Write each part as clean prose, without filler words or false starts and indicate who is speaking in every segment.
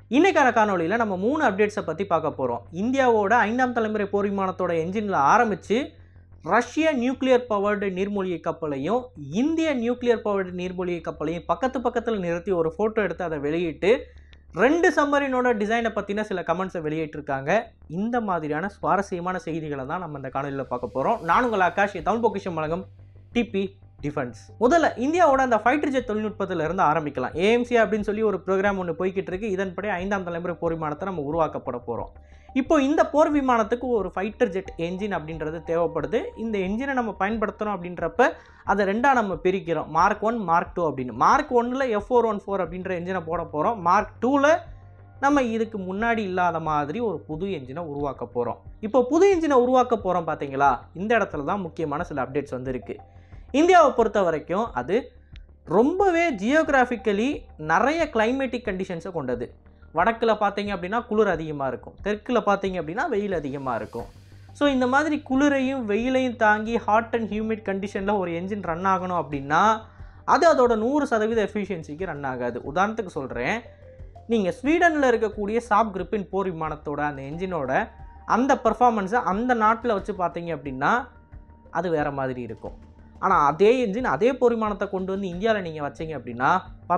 Speaker 1: இன்னைக்கான காணொலியில் நம்ம 3 அப்டேட்ஸை பற்றி பார்க்க போகிறோம். இந்தியாவோட 5ஆம் தலைமுறை போர் விமானத்தோட என்ஜினில் ஆரம்பித்து ரஷ்ய நியூக்ளியர் பவர்டு நீர்மூழ்கி கப்பலையும் இந்திய நியூக்ளியர் பவர்டு நீர்மூழ்கி கப்பலையும் பக்கத்தில் நிறுத்தி ஒரு ஃபோட்டோ எடுத்து அதை வெளியிட்டு 2 சம்மரினோட டிசைனை பற்றின சில கமெண்ட்ஸை வெளியிட்டிருக்காங்க. இந்த மாதிரியான சுவாரஸ்யமான செய்திகளை தான் நம்ம இந்த காணொலியில் பார்க்க போகிறோம். நான் உங்கள் ஆகாஷ், தமிழ் பொக்கிஷம் வழங்கும் டிபி டிஃபென்ஸ். முதல்ல இந்தியாவோட அந்த ஃபைட்டர் ஜெட் தொழில்நுட்பத்திலிருந்து ஆரம்பிக்கலாம். ஏஎம்சி அப்படின்னு சொல்லி ஒரு ப்ரோக்ராம் ஒன்று போய்கிட்டு இருக்கு. இதன்படி 5ஆம் தலைமுறை போர் விமானத்தை நம்ம உருவாக்கப்பட போகிறோம். இப்போ இந்த போர் விமானத்துக்கு ஒரு ஃபைட்டர் ஜெட் என்ஜின் அப்படின்றது தேவைப்படுது. இந்த என்ஜினை நம்ம பயன்படுத்தணும் அப்படின்றப்ப அதை ரெண்டாக நம்ம பிரிக்கிறோம், மார்க் 1 மார்க் 2 அப்படின்னு. மார்க் 1ல் F414 அப்படின்ற என்ஜினை போட போகிறோம். மார்க் 2ல் நம்ம இதுக்கு முன்னாடி இல்லாத மாதிரி ஒரு புது என்ஜினை உருவாக்க போகிறோம். இப்போ புது என்ஜினை உருவாக்க போகிறோம் பார்த்தீங்களா, இந்த இடத்துல தான் முக்கியமான சில அப்டேட்ஸ் வந்துருக்கு. இந்தியாவை பொறுத்த வரைக்கும் அது ரொம்பவே ஜியோகிராஃபிக்கலி நிறைய கிளைமேட்டிக் கண்டிஷன்ஸை கொண்டது. வடக்கில் பார்த்தீங்க அப்படின்னா குளிர் அதிகமாக இருக்கும், தெற்கில் பார்த்தீங்க அப்படின்னா வெயில் அதிகமாக இருக்கும். ஸோ இந்த மாதிரி குளிரையும் வெயிலையும் தாங்கி ஹாட் அண்ட் ஹியூமிட் கண்டிஷனில் ஒரு என்ஜின் ரன் ஆகணும் அப்படின்னா அது அதோட 100% எஃபிஷியன்சிக்கு ரன் ஆகாது. உதாரணத்துக்கு சொல்கிறேன், நீங்கள் ஸ்வீடனில் இருக்கக்கூடிய சாப் கிரிப்பின் போர் விமானத்தோட அந்த என்ஜினோட அந்த பர்ஃபார்மன்ஸை அந்த நாட்டில் வச்சு பார்த்தீங்க அப்படின்னா அது வேறு மாதிரி இருக்கும். ஆனால் அதே என்ஜின் அதே போர் விமானத்தை கொண்டு வந்து இந்தியாவில் நீங்கள் வச்சிங்க அப்படின்னா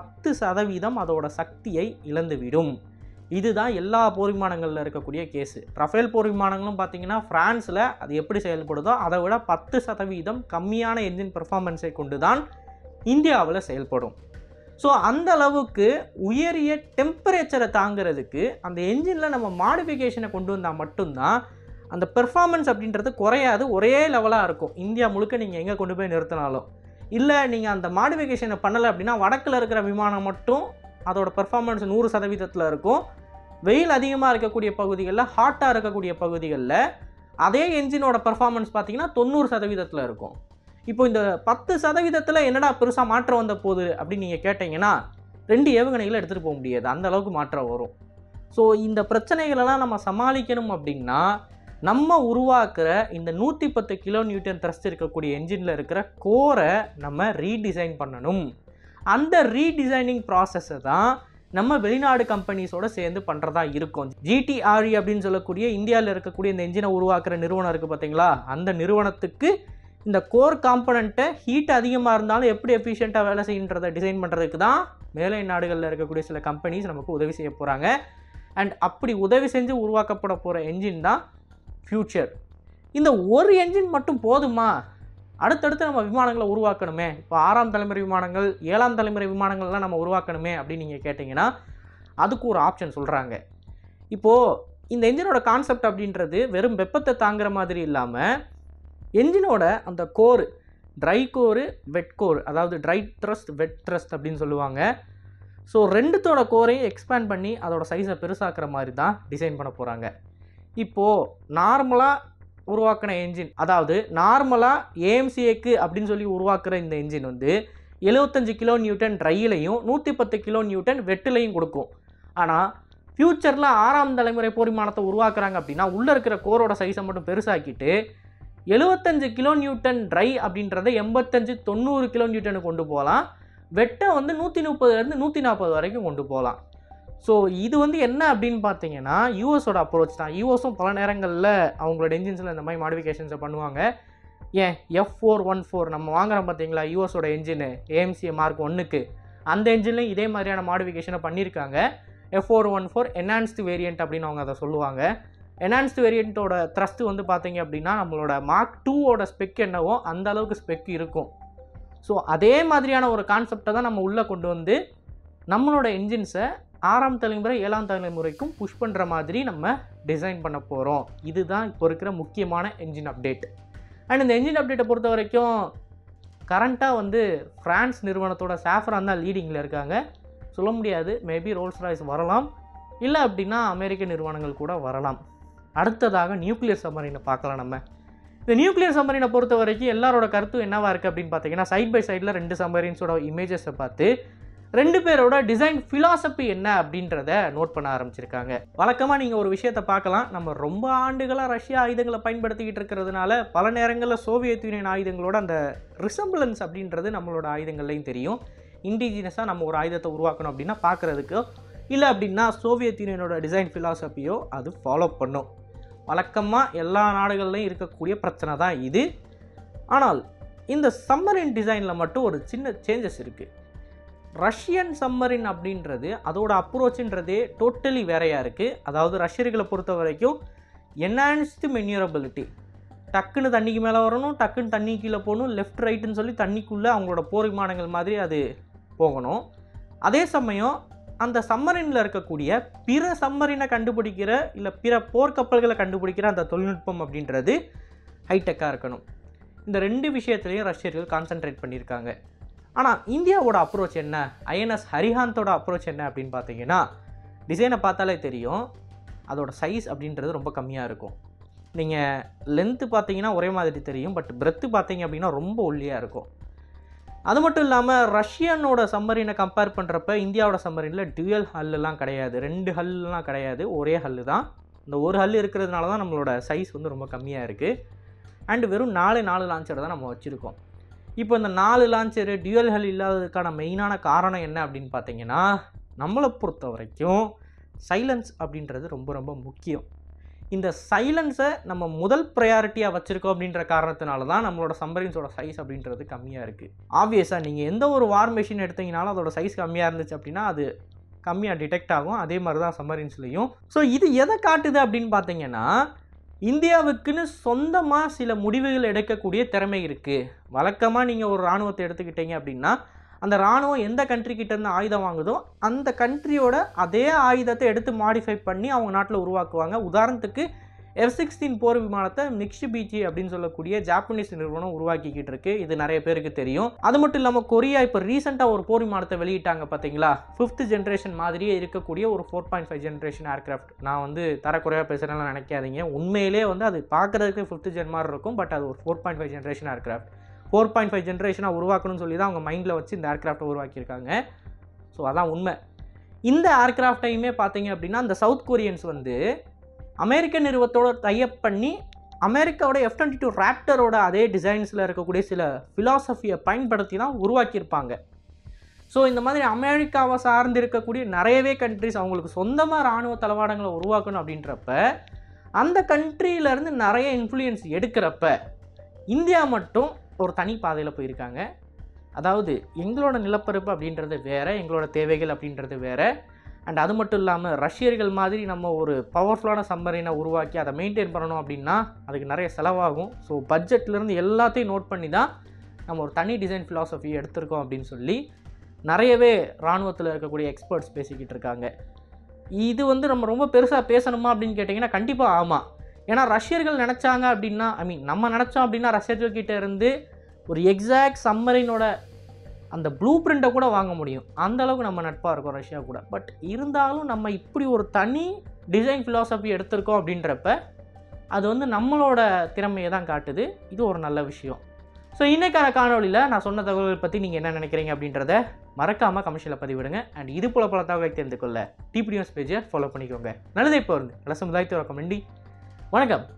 Speaker 1: 10% அதோட சக்தியை இழந்துவிடும். இதுதான் எல்லா போர் விமானங்களில் இருக்கக்கூடிய கேஸு. ரஃபேல் போர் விமானங்களும் பார்த்தீங்கன்னா ஃப்ரான்ஸில் அது எப்படி செயல்படுதோ அதை விட 10% கம்மியான என்ஜின் பெர்ஃபார்மன்ஸை கொண்டு தான் இந்தியாவில் செயல்படும். ஸோ அந்த அளவுக்கு உயரிய டெம்பரேச்சரை தாங்கிறதுக்கு அந்த என்ஜினில் நம்ம மாடிஃபிகேஷனை கொண்டு வந்தால் மட்டும்தான் அந்த பெர்ஃபார்மன்ஸ் அப்படின்றது குறையாது, ஒரே லெவலாக இருக்கும். இந்தியா முழுக்க நீங்கள் எங்கே கொண்டு போய் நிறுத்தினாலும். இல்லை நீங்கள் அந்த மாடிஃபிகேஷனை பண்ணலை அப்படின்னா வடக்கில் இருக்கிற விமானம் மட்டும் அதோட பெர்ஃபார்மன்ஸ் 100% இருக்கும். வெயில் அதிகமாக இருக்கக்கூடிய பகுதிகளில், ஹாட்டாக இருக்கக்கூடிய பகுதிகளில் அதே என்ஜினோட பெர்ஃபார்மன்ஸ் பார்த்திங்கன்னா 90% இருக்கும். இப்போ இந்த 10% என்னடா பெருசாக மாற்றம் வந்த போகுது அப்படின்னு நீங்கள் கேட்டிங்கன்னா 2 ஏவுகணைகளை எடுத்துகிட்டு போக முடியாது, அந்த அளவுக்கு மாற்றம் வரும். ஸோ இந்த பிரச்சனைகளெல்லாம் நம்ம சமாளிக்கணும் அப்படின்னா நம்ம உருவாக்குற இந்த 110 கிலோ நியூட்டன் த்ரஸ்ட் இருக்கக்கூடிய என்ஜினில் இருக்கிற கோரை நம்ம ரீடிசைன் பண்ணணும். அந்த ரீடிசைனிங் ப்ராசஸை தான் நம்ம வெளிநாடு கம்பெனிஸோடு சேர்ந்து பண்ணுறதா இருக்கும். GTRE அப்படின்னு சொல்லக்கூடிய இந்தியாவில் இருக்கக்கூடிய இந்த என்ஜினை உருவாக்குற நிறுவனம் இருக்குது பார்த்தீங்களா, அந்த நிறுவனத்துக்கு இந்த கோர் காம்பனண்ட்டை ஹீட் அதிகமாக இருந்தாலும் எப்படி எஃபிஷியண்ட்டாக வேலை செய்யுன்றதை டிசைன் பண்ணுறதுக்கு தான் மேலை நாடுகளில் இருக்கக்கூடிய சில கம்பெனிஸ் நமக்கு உதவி செய்ய போகிறாங்க. அண்ட் அப்படி உதவி செஞ்சு உருவாக்கப்பட போகிற என்ஜின் தான் ஃப்யூச்சர். இந்த ஒரு என்ஜின் மட்டும் போதுமா? அடுத்தடுத்து நம்ம விமானங்களை உருவாக்கணுமே. இப்போ 6ஆம் தலைமுறை விமானங்கள், 7ஆம் தலைமுறை விமானங்கள்லாம் நம்ம உருவாக்கணுமே அப்படின்னு நீங்கள் கேட்டிங்கன்னா அதுக்கு ஒரு ஆப்ஷன் சொல்கிறாங்க. இப்போது இந்த என்ஜினோட கான்செப்ட் அப்படின்றது வெறும் வெப்பத்தை தாங்குற மாதிரி இல்லாமல் என்ஜினோட அந்த core, dry core, wet core, அதாவது ட்ரை த்ரஸ்ட், வெட் த்ரஸ்ட் அப்படின்னு சொல்லுவாங்க. ஸோ ரெண்டுத்தோட கோரையும் எக்ஸ்பேண்ட் பண்ணி அதோட சைஸை பெருசாக்குற மாதிரி தான் டிசைன் பண்ண போகிறாங்க. இப்போது நார்மலாக உருவாக்கின என்ஜின், அதாவது நார்மலாக ஏஎம்சிஏக்கு அப்படின்னு சொல்லி உருவாக்குற இந்த என்ஜின் வந்து 75 கிலோ நியூட்டன் ட்ரையிலையும் 110 கிலோ நியூட்டன் வெட்டிலையும் கொடுக்கும். ஆனால் ஃப்யூச்சரில் 6ஆம் தலைமுறை போர் விமானத்தை உருவாக்குறாங்க அப்படின்னா உள்ளே இருக்கிற கோரோட சைஸை மட்டும் பெருசாக்கிட்டு 75 கிலோ நியூட்டன் ட்ரை அப்படின்றத 85-90 கிலோ நியூட்டனுக்கு கொண்டு போகலாம். வெட்டை வந்து 130 140 வரைக்கும் கொண்டு போகலாம். ஸோ இது வந்து என்ன அப்படின்னு பார்த்தீங்கன்னா யூஎஸோட அப்ரோச் தான். யூஎஸும் பல நேரங்களில் அவங்களோட என்ஜின்ஸில் இந்த மாதிரி மாடிஃபிகேஷன்ஸை பண்ணுவாங்க. ஏன் F414 நம்ம வாங்குகிறோம் பார்த்தீங்களா, யூஎஸோட என்ஜினு ஏஎம்சி மார்க் 1க்கு, அந்த என்ஜின்லையும் இதே மாதிரியான மாடிஃபிகேஷனை பண்ணியிருக்காங்க. F414 என்ஹான்ஸ்டு வேரியண்ட் அப்படின்னு அவங்க அதை சொல்லுவாங்க. என்ஹான்ஸ்டு வேரியண்ட்டோட த்ரஸ்ட் வந்து பார்த்தீங்க அப்படின்னா நம்மளோட மார்க் 2ஓட ஸ்பெக் என்னவோ அந்த அளவுக்கு ஸ்பெக் இருக்கும். ஸோ அதே மாதிரியான ஒரு கான்செப்டை தான் நம்ம உள்ளே கொண்டு வந்து நம்மளோட என்ஜின்ஸை 6ஆம் தலைமுறை 7ஆம் தலைமுறைக்கும் புஷ் பண்ணுற மாதிரி நம்ம டிசைன் பண்ண போகிறோம். இதுதான் இப்போ இருக்கிற முக்கியமான என்ஜின் அப்டேட். அண்ட் இந்த என்ஜின் அப்டேட்டை பொறுத்த வரைக்கும் கரண்ட்டாக வந்து ஃப்ரான்ஸ் நிறுவனத்தோட சாஃப்ரான் தான் லீடிங்கில் இருக்காங்க. சொல்ல முடியாது, மேபி ரோல்ஸ் ராய்ஸ் வரலாம், இல்லை அப்படின்னா அமெரிக்க நிறுவனங்கள் கூட வரலாம். அடுத்ததாக நியூக்ளியர் சப்மரீனை பார்க்கலாம். நம்ம இந்த நியூக்ளியர் சப்மரீனை பொறுத்த வரைக்கும் எல்லாரோட கருத்தும் என்னவாக இருக்குது அப்படின்னு பார்த்தீங்கன்னா சைட் பை சைடில் 2 சப்மரீன்ஸோட இமேஜஸை பார்த்து 2 பேரோட டிசைன் ஃபிலாசபி என்ன அப்படின்றத நோட் பண்ண ஆரம்பிச்சிருக்காங்க. வழக்கமாக நீங்கள் ஒரு விஷயத்தை பார்க்கலாம், நம்ம ரொம்ப ஆண்டுகளாக ரஷ்யா ஆயுதங்களை பயன்படுத்திக்கிட்டு இருக்கிறதுனால பல நேரங்களில் சோவியத் யூனியன் ஆயுதங்களோட அந்த ரிசம்பிளன்ஸ் அப்படின்றது நம்மளோட ஆயுதங்கள்லையும் தெரியும். இண்டிஜினஸாக நம்ம ஒரு ஆயுதத்தை உருவாக்கணும் அப்படின்னா பார்க்குறதுக்கு இல்லை அப்படின்னா சோவியத் யூனியனோட டிசைன் ஃபிலாசபியோ அது ஃபாலோ பண்ணும். வழக்கமாக எல்லா நாடுகள்லையும் இருக்கக்கூடிய பிரச்சனை தான் இது. ஆனால் இந்த சம்மரின் டிசைனில் மட்டும் ஒரு சின்ன சேஞ்சஸ் இருக்குது. ரஷ்யன் சம்மரின் அப்படின்றது அதோட அப்ரோச்சுன்றதே டோட்டலி வேறையாக இருக்குது. அதாவது ரஷ்யர்களை பொறுத்த வரைக்கும் என்ஹான்ஸ்டு மென்யூரபிலிட்டி, டக்குன்னு தண்ணிக்கு மேலே வரணும், டக்குன்னு தண்ணி கீழே போகணும், லெஃப்ட் ரைட்டுன்னு சொல்லி தண்ணிக்குள்ளே அவங்களோட போர் விமானங்கள் மாதிரி அது போகணும். அதே சமயம் அந்த சம்மரினில் இருக்கக்கூடிய பிற சம்மரினை கண்டுபிடிக்கிற இல்லை பிற போர்க்கப்பல்களை கண்டுபிடிக்கிற அந்த தொழில்நுட்பம் அப்படின்றது ஹைடெக்காக இருக்கணும். இந்த ரெண்டு விஷயத்துலையும் ரஷ்யர்கள் கான்சென்ட்ரேட் பண்ணியிருக்காங்க. ஆனால் இந்தியாவோட அப்ரோச் என்ன, ஐஎன்எஸ் ஹரிஹாந்தோட அப்ரோச் என்ன அப்படின்னு பார்த்தீங்கன்னா, டிசைனை பார்த்தாலே தெரியும் அதோட சைஸ் அப்படின்றது ரொம்ப கம்மியாக இருக்கும். நீங்கள் லென்த்து பார்த்தீங்கன்னா ஒரே மாதிரி தெரியும், பட் பிரெத்து பார்த்தீங்க அப்படின்னா ரொம்ப ஒல்லியாக இருக்கும். அது மட்டும் இல்லாமல் ரஷ்யனோட சம்மரினை கம்பேர் பண்ணுறப்ப இந்தியாவோட சம்மரினில் டுவல் ஹல்லாம் கிடையாது, 2 ஹல்லாம் கிடையாது, ஒரே ஹல்லு தான். இந்த ஒரு ஹல் இருக்கிறதுனால தான் நம்மளோட சைஸ் வந்து ரொம்ப கம்மியாக இருக்குது. அண்டு வெறும் 4 லான்ச்சர் தான் நம்ம வச்சுருக்கோம். இப்போ இந்த 4 லான்ச்சரு டுவல் ஹல் இல்லாததுக்கான மெயினான காரணம் என்ன அப்படின்னு பார்த்தீங்கன்னா, நம்மளை பொறுத்த வரைக்கும் சைலன்ஸ் அப்படின்றது ரொம்ப ரொம்ப முக்கியம். இந்த சைலன்ஸை நம்ம முதல் ப்ரையாரிட்டியாக வச்சுருக்கோம் அப்படின்ற காரணத்தினால தான் நம்மளோட சம்மரின்ஸோட சைஸ் அப்படின்றது கம்மியாக இருக்குது. ஆப்வியஸாக நீங்கள் எந்த ஒரு வார் மெஷின் எடுத்தீங்கனாலும் அதோட சைஸ் கம்மியாக இருந்துச்சு அப்படின்னா அது கம்மியாக டிடெக்ட் ஆகும். அதே மாதிரி தான் சம்மரின்ஸ்லேயும். ஸோ இது எதை காட்டுது அப்படின்னு பார்த்தீங்கன்னா, இந்தியாவுக்குன்னு சொந்தமாக சில முடிவுகள் எடுக்கக்கூடிய திறமை இருக்குது. வழக்கமாக நீங்கள் ஒரு இராணுவத்தை எடுத்துக்கிட்டீங்க அப்படின்னா அந்த இராணுவம் எந்த கண்ட்ரிக்கிட்டேருந்து ஆயுதம் வாங்குதோ அந்த கண்ட்ரியோட அதே ஆயுதத்தை எடுத்து மாடிஃபை பண்ணி அவங்க நாட்டில் உருவாக்குவாங்க. உதாரணத்துக்கு F-16 போர் விமானத்தை மிட்சுபிஷி அப்படின்னு சொல்லக்கூடிய ஜாப்பனீஸ் நிறுவனம் உருவாக்கிக்கிட்டு இருக்கு. இது நிறைய பேருக்கு தெரியும். அது மட்டும் இல்லாமல் கொரியா இப்போ ரீசெண்டாக ஒரு போர் விமானத்தை வெளியிட்டாங்க பார்த்தீங்களா, 5th ஜென்ரேஷன் மாதிரியே இருக்கக்கூடிய ஒரு 4.5 ஜென்ரேஷன் ஏர்கிராஃப்ட். நான் வந்து தரக்குறையாக பேசுகிறேன்னு நினைக்காதீங்க, உண்மையிலே வந்து அது பார்க்குறதுக்கு 5th ஜென் மாதிரி இருக்கும், பட் அது ஒரு 4.5 ஜென்ரேஷன் ஏர்கிராஃப்ட். 4.5 ஜென்ரேஷனாக உருவாக்கணும்னு சொல்லி தான் அவங்க மைண்டில் வச்சு இந்த ஏர்கிராஃப்டை உருவாக்கியிருக்காங்க. ஸோ அதான் உண்மை. இந்த ஏர்கிராஃப்டையுமே பார்த்தீங்க அப்படின்னா அந்த சவுத் கொரியன்ஸ் வந்து அமெரிக்க நிறுவனத்தோட டைப் பண்ணி அமெரிக்காவோட F-22 ராப்டரோட அதே டிசைன்ஸில் இருக்கக்கூடிய சில ஃபிலாசபியை பயன்படுத்தி தான் உருவாக்கியிருப்பாங்க. ஸோ இந்த மாதிரி அமெரிக்காவை சார்ந்து இருக்கக்கூடிய நிறையவே கண்ட்ரிஸ் அவங்களுக்கு சொந்தமாக இராணுவ தளவாடங்களை உருவாக்கணும் அப்படின்றப்ப அந்த கண்ட்ரியிலேருந்து நிறைய இன்ஃப்ளூயன்ஸ் எடுக்கிறப்ப இந்தியா மட்டும் ஒரு தனி பாதையில் போயிருக்காங்க. அதாவது எங்களோட நிலப்பரப்பு அப்படின்றது வேறு, எங்களோட தேவைகள் அப்படின்றது வேறு. அண்ட் அது மட்டும் இல்லாமல் ரஷ்யர்கள் மாதிரி நம்ம ஒரு பவர்ஃபுல்லான சம்மரினை உருவாக்கி அதை மெயின்டைன் பண்ணணும் அப்படின்னா அதுக்கு நிறைய செலவாகும். ஸோ பட்ஜெட்லேருந்து எல்லாத்தையும் நோட் பண்ணி தான் நம்ம ஒரு தனி டிசைன் ஃபிலாசபி எடுத்திருக்கோம் அப்படின்னு சொல்லி நிறையவே இராணுவத்தில் இருக்கக்கூடிய எக்ஸ்பர்ட்ஸ் பேசிக்கிட்டு இருக்காங்க. இது வந்து நம்ம ரொம்ப பெருசாக பேசணுமா அப்படின்னு கேட்டிங்கன்னா கண்டிப்பாக ஆமாம். ஏன்னா ரஷ்யர்கள் நினச்சாங்க அப்படின்னா, நம்ம நினச்சோம் அப்படின்னா ரஷ்யர்கள்கிட்ட இருந்து ஒரு எக்ஸாக்ட் சம்மரினோட அந்த ப்ளூ பிரிண்ட்டை கூட வாங்க முடியும். அந்த அளவுக்கு நம்ம நட்பாக இருக்கோம் ரஷ்யா கூட. பட் இருந்தாலும் நம்ம இப்படி ஒரு தனி டிசைன் ஃபிலாசபி எடுத்திருக்கோம் அப்படின்றப்ப அது வந்து நம்மளோட திறமையை தான் காட்டுது. இது ஒரு நல்ல விஷயம். ஸோ இன்றைக்கான காணொலியில் நான் சொன்ன தகவல்கள் பற்றி நீங்கள் என்ன நினைக்கிறீங்க அப்படின்றத மறக்காமல் கமெண்ட்ஸில் பதிவிடுங்க. அண்ட் இது போல பல தகவலை தெரிந்து கொள்ள டிபி நியூஸ் பேஜை ஃபாலோ பண்ணிக்கோங்க. நல்லதே இப்போ இருந்து நல்ல சமுதாயத்தை வணக்கம். வணக்கம்.